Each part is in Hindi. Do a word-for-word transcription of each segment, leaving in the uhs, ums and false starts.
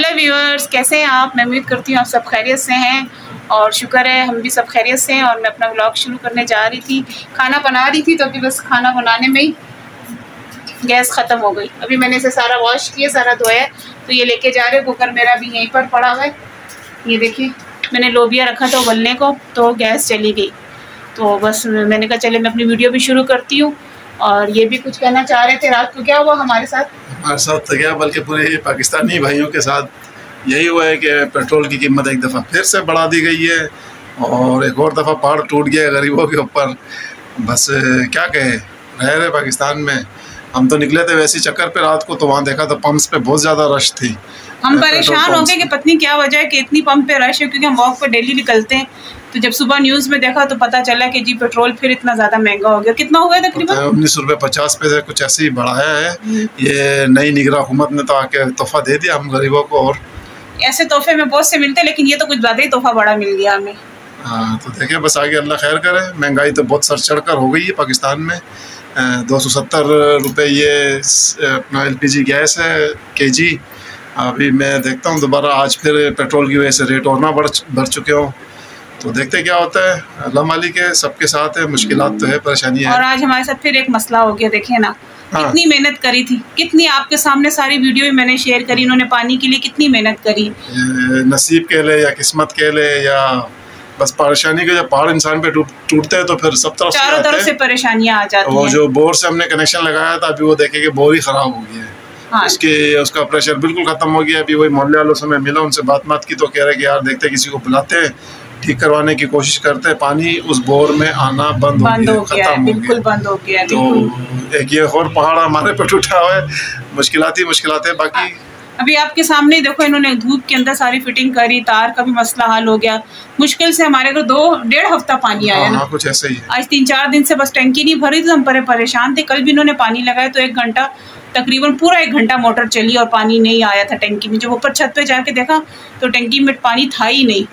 हेलो व्यूअर्स, कैसे हैं आप? मैं उम्मीद करती हूँ आप सब खैरियत से हैं और शुक्र है हम भी सब खैरियत से हैं। और मैं अपना व्लॉग शुरू करने जा रही थी, खाना बना रही थी, तो अभी बस खाना बनाने में ही गैस ख़त्म हो गई। अभी मैंने इसे सारा वॉश किया, सारा धोया, तो ये लेके जा रहे। कुकर मेरा भी यहीं पर पड़ा हुआ है। ये देखिए, मैंने लोबिया रखा था उबलने को, तो गैस चली गई। तो बस मैंने कहा चले मैं अपनी वीडियो भी शुरू करती हूँ। और ये भी कुछ कहना चाह रहे थे, रात को क्या हुआ हमारे साथ? हमारे साथ तो क्या, बल्कि पूरे पाकिस्तानी भाइयों के साथ यही हुआ है कि पेट्रोल की कीमत एक दफ़ा फिर से बढ़ा दी गई है और एक और दफ़ा पहाड़ टूट गया है गरीबों के ऊपर। बस क्या कहे, रह रहे पाकिस्तान में। हम तो निकले थे वैसे चक्कर पे रात को, तो वहाँ देखा तो पंप्स पे बहुत ज़्यादा रश थी। हम परेशान हो गए कि पत्नी क्या वजह है कि इतनी पंप पे रश है, क्योंकि हम वॉक पे डेली निकलते हैं। तो जब सुबह न्यूज़ में देखा तो पता चला कि जी पेट्रोल फिर इतना ज़्यादा महंगा हो गया। कितना हुआ है तकरीबन? उन्नीस रुपये पचास पैसे कुछ ऐसे ही बढ़ाया है। ये नई निगरान हुकूमत ने तो आके तोहफा दे दिया हम गरीबों को। और ऐसे तोहफे में बहुत से मिलते हैं, लेकिन ये तो कुछ ज़्यादा ही तोहफा बड़ा मिल गया हमें। हाँ, तो देखिए बस आगे अल्लाह खैर करे। महंगाई तो बहुत सर चढ़ कर हो गई है पाकिस्तान में। दो सौ सत्तर रुपये ये अपना एल पी जी गैस है के जी। अभी मैं देखता हूँ दोबारा आज फिर पेट्रोल की वजह से रेट और ना बढ़ बढ़ चुके हो, तो देखते क्या होता है। अल्लाह मालिक है, सबके साथ है, मुश्किलात तो है, परेशानी है। और आज हमारे साथ फिर एक मसला हो गया, देखिए ना। हाँ। कितनी मेहनत करी थी, कितनी आपके सामने सारी वीडियो भी मैंने शेयर करी। इन्होंने पानी के लिए कितनी मेहनत करी। नसीब कह ले या किस्मत कह ले या बस परेशानी के, जब पहाड़ इंसान पे टूटते हैं तो फिर सब तरफ चारों तरफ से परेशानियां आ जाती हैं। वो जो बोर से हमने कनेक्शन लगाया था, अभी वो देखे कि बोर ही खराब हो गया है। हाँ। उसके उसका प्रेशर बिल्कुल खत्म हो गया। अभी वही मोहल्ले वालों से मैं मिला, उनसे बात बात की, तो कह रहे कि यार देखते किसी को बुलाते हैं, ठीक करवाने की कोशिश करते हैं। पानी उस बोर में आना बंद हो गया, खत्म बिल्कुल बंद हो गया। तो एक ये और पहाड़ हमारे पे टूटा हुआ है। मुश्किलात ही मुश्किलात है। बाकी अभी आपके सामने देखो, इन्होंने धूप के अंदर सारी फिटिंग करी, तार का भी मसला हल हो गया। मुश्किल से हमारे घर दो डेढ़ हफ्ता पानी आया ना, कुछ ऐसा ही है। आज तीन चार दिन से बस टंकी नहीं भरी, तो हम बड़े परेशान थे। कल भी इन्होंने पानी लगाया तो एक घंटा तकरीबन पूरा एक घंटा मोटर चली और पानी नहीं आया था टंकी में। जब ऊपर छत पे जाके देखा तो टंकी में पानी था ही नहीं।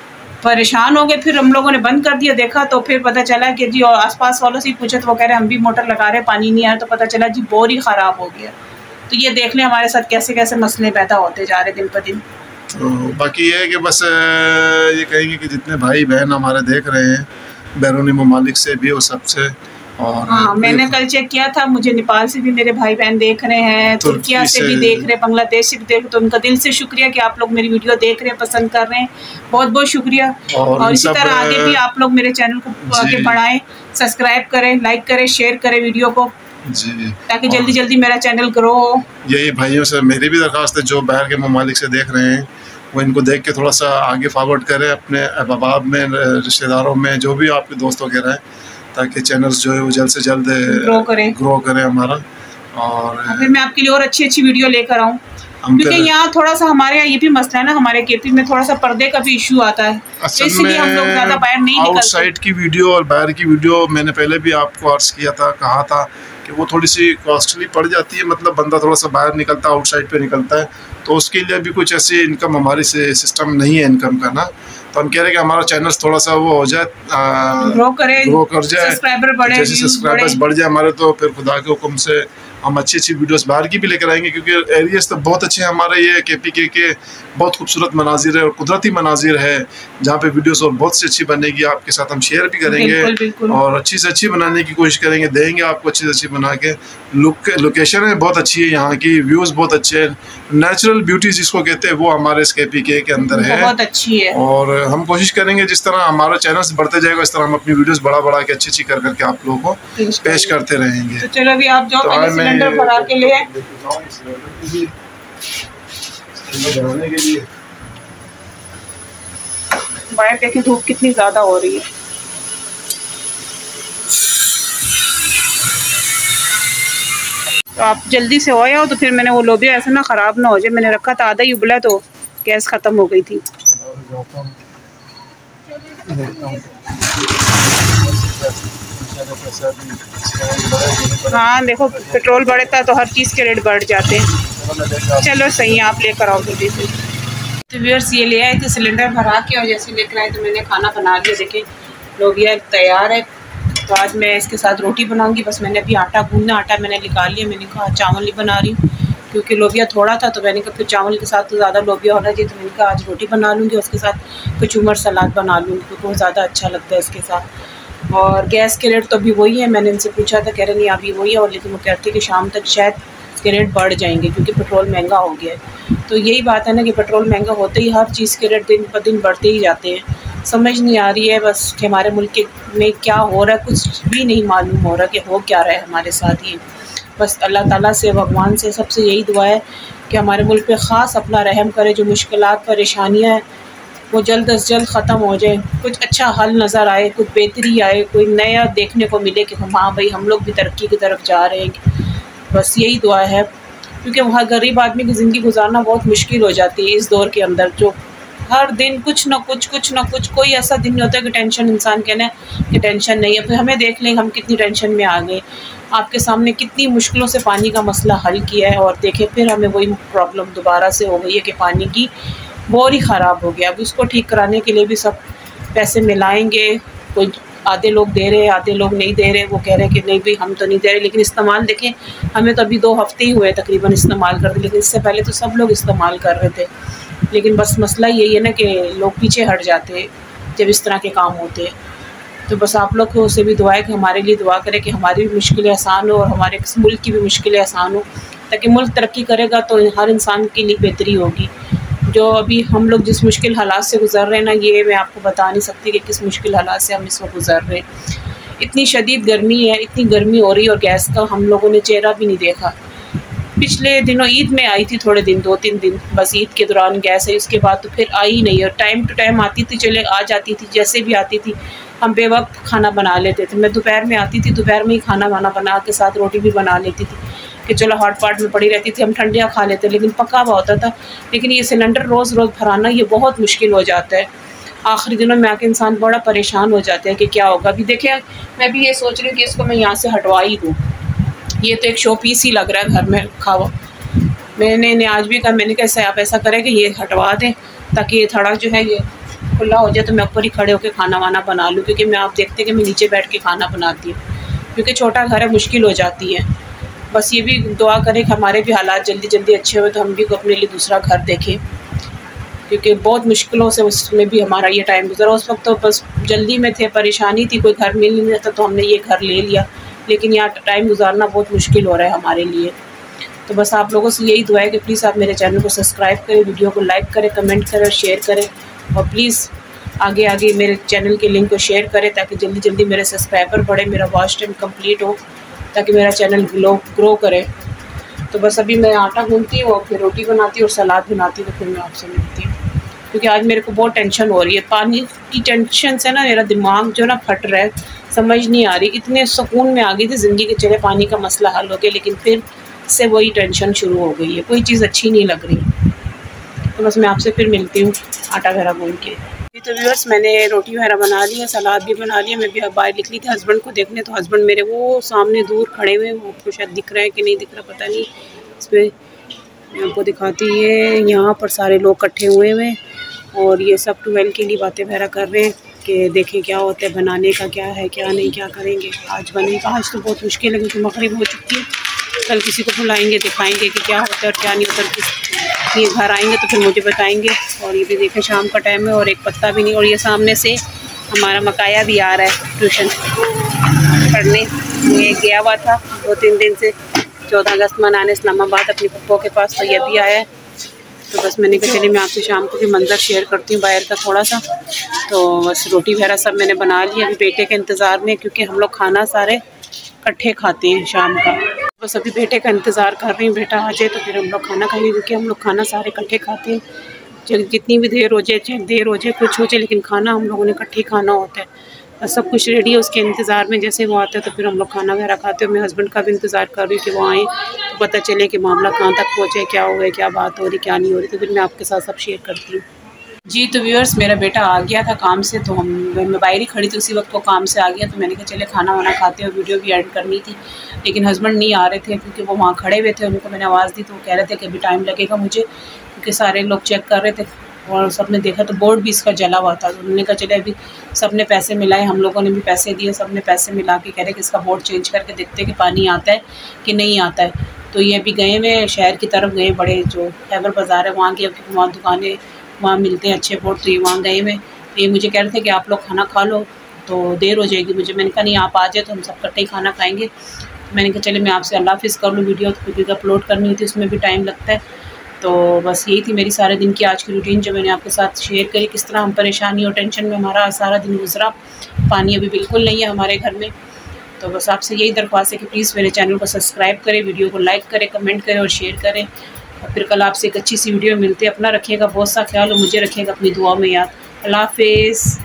परेशान हो गए, फिर हम लोगों ने बंद कर दिया। देखा तो फिर पता चला कि जी, और आसपास वालों से पूछा तो वो कह रहे हम भी मोटर लगा रहे, पानी नहीं आया। तो पता चला जी बोर ही ख़राब हो गया। तो ये देख लें हमारे साथ कैसे कैसे मसले पैदा होते जा रहे दिन पर दिन। तो बाकी ये है कि बस ये कहेंगे कि जितने भाई बहन हमारे देख रहे हैं बैरूनी ममालिक से भी और सबसे, और हाँ, मैंने कल चेक किया था, मुझे नेपाल से भी मेरे भाई बहन देख रहे हैं, तुर्किया से, से भी देख रहे हैं, बांग्लादेश से भी देख रहे। तो उनका दिल से शुक्रिया कि आप लोग मेरी वीडियो देख रहे हैं, पसंद कर रहे हैं। बहुत बहुत शुक्रिया। और, और इसी तरह आगे भी आप लोग मेरे चैनल को आगे बढ़ाएं, सब्सक्राइब करें, लाइक करें, शेयर करें वीडियो को जी, ताकि जल्दी जल्दी मेरा चैनल ग्रो हो। यही भाइयों से मेरी भी दरख्वास्त है, जो बाहर के ममालिक से देख रहे हैं वो इनको देख के थोड़ा सा आगे फॉरवर्ड करें अपने अहबाब में, रिश्तेदारों में, जो भी आपके दोस्त वगैरह हैं, ताकि चैनल्स जो है वो जल्द से जल्द ग्रो करें ग्रो करें हमारा। और फिर मैं आपके लिए और अच्छी अच्छी वीडियो लेकर आऊँ, क्योंकि यहाँ थोड़ा सा हमारे यहाँ ये भी मसला है ना, हमारे केपी में थोड़ा सा पर्दे का भी इशू आता है, इसलिए हम लोग ज़्यादा बाहर नहीं निकलते। आउटसाइड की वीडियो और बाहर की वीडियो मैंने पहले भी आपको अर्ज किया था, कहा था कि वो थोड़ी सी कॉस्टली पड़ जाती है। मतलब बंदा थोड़ा सा बाहर निकलता है, आउटसाइड पे निकलता है, तो उसके लिए भी कुछ ऐसी इनकम हमारी से सिस्टम नहीं है इनकम का ना। तो हम कह रहे हैं कि हमारा चैनल थोड़ा सा वो हो जाए, ग्रो करे, ग्रो कर जाए, सब्सक्राइबर बढ़े, जैसे सब्सक्राइबर्स बढ़ जाए हमारे, तो फिर खुदा के हुक्म से हम अच्छी अच्छी वीडियोस बाहर की भी लेकर आएंगे। क्योंकि एरियाज तो बहुत अच्छे हैं हमारे, ये के पी के के बहुत खूबसूरत मनाजिर है और कुदरती मनाजिर है, जहाँ पे वीडियोस और बहुत सी अच्छी बनेगी। आपके साथ हम शेयर भी करेंगे, बिल्कुल, बिल्कुल। और अच्छी से अच्छी बनाने की कोशिश करेंगे, देंगे आपको अच्छी से अच्छी बना के। लुक लोकेशन है बहुत अच्छी है यहाँ की, व्यूज़ बहुत अच्छे हैं, नेचुरल ब्यूटी जिसको कहते हैं वो हमारे इस के पी के के अंदर है, बहुत अच्छी है। और हम कोशिश करेंगे जिस तरह हमारा चैनल बढ़ते जाएगा, इस तरह हम अपनी वीडियोस बढ़ा बढ़ा के अच्छी अच्छी कर करके आप लोगों को पेश करते रहेंगे। तो चलो अभी आप जाओ, तो पहले सिलेंडर भरा के लिए बाहर देखिए धूप कितनी ज्यादा हो रही है। तो आप जल्दी से हो आओ, तो फिर मैंने वो लोबिया ऐसा ना ख़राब ना हो जाए, मैंने रखा था आधा ही उबला तो गैस ख़त्म हो गई थी। हाँ देखो, पेट्रोल बढ़ता तो हर चीज़ के रेट बढ़ जाते हैं। चलो सही है, आप लेकर आओ जल्दी से। तो व्यूअर्स ये ले आए थे सिलेंडर भरा के, और जैसे लेकर आए तो मैंने खाना बना लिया। देखिए लोबिया तैयार है, तो आज मैं इसके साथ रोटी बनाऊंगी। बस मैंने अभी आटा गूंदना, आटा मैंने निकाल लिया। मैंने कहा चावल नहीं बना रही क्योंकि लोबिया थोड़ा था तो मैंने कहा फिर चावल के साथ तो ज़्यादा लोबिया होना चाहिए, तो मैंने कहा आज रोटी बना लूँगी, उसके साथ कचूमर सलाद बना लूँगी क्योंकि वो ज़्यादा अच्छा लगता है इसके साथ। और गैस के रेट तो अभी वही है, मैंने इनसे पूछा था, कह रहे नहीं अभी वही है, और लेकिन वो कहते कि शाम तक शायद इसके रेट बढ़ जाएंगे क्योंकि पेट्रोल महंगा हो गया है। तो यही बात है ना कि पेट्रोल महंगा होते ही हर चीज़ के रेट दिन पर दिन बढ़ते ही जाते हैं। समझ नहीं आ रही है बस कि हमारे मुल्क में क्या हो रहा है, कुछ भी नहीं मालूम हो रहा कि हो क्या रहा है हमारे साथ। ये बस अल्लाह ताला से, भगवान से सबसे यही दुआ है कि हमारे मुल्क पे ख़ास अपना रहम करे, जो मुश्किलात परेशानियाँ हैं वो जल्द अज जल्द ख़त्म हो जाए, कुछ अच्छा हल नज़र आए, कुछ बेहतरी आए, कोई नया देखने को मिले कि हाँ भाई हम लोग भी तरक्की की तरफ जा रहे हैं। बस यही दुआ है, क्योंकि वहाँ गरीब आदमी की ज़िंदगी गुजारना बहुत मुश्किल हो जाती है इस दौर के अंदर, जो हर दिन कुछ ना कुछ कुछ ना कुछ कोई ऐसा दिन नहीं होता कि टेंशन, इंसान कहना कि टेंशन नहीं है। फिर हमें देख लें हम कितनी टेंशन में आ गए, आपके सामने कितनी मुश्किलों से पानी का मसला हल किया है और देखें फिर हमें वही प्रॉब्लम दोबारा से हो गई है कि पानी की बोर ही ख़राब हो गया। अब उसको ठीक कराने के लिए भी सब पैसे मिलाएंगे, कोई आधे लोग दे रहे, आधे लोग नहीं दे रहे, वो कह रहे हैं कि नहीं भाई हम तो नहीं दे रहे, लेकिन इस्तेमाल देखें हमें तो अभी दो हफ्ते ही हुए तकरीबन इस्तेमाल करते, लेकिन इससे पहले तो सब लोग इस्तेमाल कर रहे थे। लेकिन बस मसला यही है ना कि लोग पीछे हट जाते हैं जब इस तरह के काम होते हैं। तो बस आप लोग को से भी दुआ है कि हमारे लिए दुआ करें कि हमारी भी मुश्किलें आसान हो और हमारे मुल्क की भी मुश्किलें आसान हो, ताकि मुल्क तरक्की करेगा तो हर इंसान के लिए बेहतरी होगी। जो अभी हम लोग जिस मुश्किल हालात से गुज़र रहे हैं ना, ये मैं आपको बता नहीं सकती कि किस मुश्किल हालात से हम इस वक्त गुज़र रहे हैं। इतनी शदीद गर्मी है, इतनी गर्मी हो रही है और गैस का हम लोगों ने चेहरा भी नहीं देखा। पिछले दिनों ईद में आई थी थोड़े दिन, दो तीन दिन बस ईद के दौरान गैस है, उसके बाद तो फिर आई ही नहीं। और टाइम टू टाइम आती थी, चले आ जाती थी, जैसे भी आती थी हम बेवक्त खाना बना लेते थे। मैं दोपहर में आती थी, दोपहर में ही खाना वाना बना के साथ रोटी भी बना लेती थी कि चलो हॉट पॉट में पड़ी रहती थी, हम ठंडिया खा लेते, लेकिन पका हुआ होता था। लेकिन ये सिलेंडर रोज़ रोज़ भराना ये बहुत मुश्किल हो जाता है। आखिरी दिनों में आके इंसान बड़ा परेशान हो जाता है कि क्या होगा। अभी देखें मैं भी ये सोच रही हूँ कि इसको मैं यहाँ से हटवा ही दूँ, ये तो एक शो पीस ही लग रहा है घर में खावा। मैंने ने आज भी कहा, मैंने कैसे आप ऐसा करें कि ये हटवा दें ताकि ये थोड़ा जो है ये खुला हो जाए तो मैं ऊपर ही खड़े होकर खाना वाना बना लूँ, क्योंकि मैं आप देखते कि मैं नीचे बैठ के खाना बनाती हूँ, क्योंकि छोटा घर है, मुश्किल हो जाती है। बस ये भी दुआ करें कि हमारे भी हालात जल्दी जल्दी अच्छे हुए तो हम भी अपने लिए दूसरा घर देखें, क्योंकि बहुत मुश्किलों से उसमें भी हमारा ये टाइम गुजरा। उस वक्त तो बस जल्दी में थे, परेशानी थी, कोई घर मिल नहीं था तो हमने ये घर ले लिया, लेकिन यहाँ टाइम गुजारना बहुत मुश्किल हो रहा है हमारे लिए। तो बस आप लोगों से यही दुआ है कि प्लीज़ आप मेरे चैनल को सब्सक्राइब करें, वीडियो को लाइक करें, कमेंट करें और शेयर करें, और प्लीज़ आगे आगे मेरे चैनल के लिंक को शेयर करें ताकि जल्दी जल्दी मेरे सब्सक्राइबर बढ़े, मेरा वॉच टाइम कंप्लीट हो, ताकि मेरा चैनल ग्लो ग्रो करे। तो बस अभी मैं आटा गूंथती हूँ और फिर रोटी बनाती हूँ और सलाद बनाती हूँ, तो फिर मैं आपसे मिलती हूँ, क्योंकि आज मेरे को बहुत टेंशन हो रही है। पानी की टेंशन से ना मेरा दिमाग जो ना फट रहा है, समझ नहीं आ रही। इतने सुकून में आ गई थी ज़िंदगी के, चले पानी का मसला हल हो गया, लेकिन फिर से वही टेंशन शुरू हो गई है, कोई चीज़ अच्छी नहीं लग रही। तो बस मैं आपसे फिर मिलती हूँ आटा वगैरह गूंथ के। तो व्यूअर्स मैंने रोटी वगैरह बना ली है, सलाद भी बना लिया। मैं भी बाहर निकली थी हस्बैंड को देखने, तो हस्बैंड मेरे वो सामने दूर खड़े हुए, वो आपको शायद दिख रहा है कि नहीं दिख रहा पता नहीं, इस पर मैं आपको दिखाती है। यहाँ पर सारे लोग इकट्ठे हुए हुए और ये सब ट्वेल्व के लिए बातें वगैरह कर रहे हैं कि देखें क्या होता है, बनाने का क्या है क्या नहीं, क्या करेंगे आज बनेगा। आज तो बहुत मुश्किल है क्योंकि मगरिब हो चुकी है, कल किसी को बुलाएंगे, दिखाएंगे कि क्या होता है और क्या नहीं होता। किस ये घर आएंगे तो फिर मुझे बताएंगे। और ये भी देखें शाम का टाइम है और एक पत्ता भी नहीं। और ये सामने से हमारा मकाया भी आ रहा है ट्यूशन पढ़ने, ये गया हुआ था दो तीन दिन से चौदह अगस्त मनाने इस्लामाबाद अपनी पप्पो के पास, तो ये भी आया है। तो बस मैंने कहा चलिए मैं आपसे शाम को भी मंज़र शेयर करती हूँ बाहर का थोड़ा सा। तो बस रोटी वगैरह सब मैंने बना लिया अभी बेटे के इंतज़ार में, क्योंकि हम लोग खाना सारे इकट्ठे खाते हैं शाम का। बस अभी बेटे का इंतज़ार कर रही हूँ, बेटा आ जाए तो फिर हम लोग खाना खाएंगे, क्योंकि हम लोग खाना सारे इकट्ठे खाते हैं। चाहे जितनी भी देर हो जाए, चाहे देर हो जाए, कुछ हो जाए, लेकिन खाना हम लोगों ने इकट्ठे खाना होता है। बस सब कुछ रेडी है, उसके इंतज़ार में जैसे वो आता है तो फिर हम लोग खाना वगैरह खाते हो। मैं हस्बैंड का भी इंतज़ार कर रही हूँ कि वो आएँ तो पता चले कि मामला कहाँ तक पहुँचे, क्या हुआ है, क्या बात हो रही, क्या नहीं हो रही। तो फिर मैं आपके साथ सब शेयर करती हूँ। जी तो व्यूअर्स मेरा बेटा आ गया था काम से, तो हम मैं बाहर ही खड़ी थी, उसी वक्त वो काम से आ गया। तो मैंने कहा चले खाना वाना खाते हैं, वीडियो भी एडिट करनी थी, लेकिन हस्बैंड नहीं आ रहे थे क्योंकि वो वहाँ खड़े हुए थे। उनको मैंने आवाज़ दी तो वो कह रहे थे कि अभी टाइम लगेगा मुझे, क्योंकि सारे लोग चेक कर रहे थे और सब ने देखा तो बोर्ड भी इसका जला हुआ था। तो उन्होंने कहा चले अभी सब ने पैसे मिलाए, हम लोगों ने भी पैसे दिए, सब ने पैसे मिला के कह रहे कि इसका बोर्ड चेंज करके देखते हैं कि पानी आता है कि नहीं आता है। तो ये अभी गए हुए शहर की तरफ गए, बड़े जो खैबर बाज़ार है वहाँ की, क्योंकि वहाँ दुकानें वहाँ मिलते हैं अच्छे पोट, तो ये वहाँ गए हुए। तो ये मुझे कह रहे थे कि आप लोग खाना खा लो तो देर हो जाएगी मुझे। मैंने कहा नहीं, आप आ जाए तो हम सब इकट्ठे ही खाना खाएँगे। मैंने कहा चले मैं आपसे अल्लाह हाफ़िज़ कर लूँ, वीडियो तो क्योंकि अपलोड करनी होती है उसमें भी टाइम लगता है। तो बस यही थी मेरी सारे दिन की आज की रूटीन जो मैंने आपके साथ शेयर करी, किस तरह हम परेशानी और टेंशन में हमारा सारा दिन गुजरा। पानी अभी बिल्कुल नहीं है हमारे घर में। तो बस आपसे यही दरख्वास्त है कि प्लीज़ मेरे चैनल को सब्सक्राइब करें, वीडियो को लाइक करें, कमेंट करें और शेयर करें। और फिर कल आपसे एक अच्छी सी वीडियो मिलते हैं। अपना रखिएगा बहुत सा ख्याल और मुझे रखिएगा अपनी दुआ में याद। अल्लाह हाफ़िज़।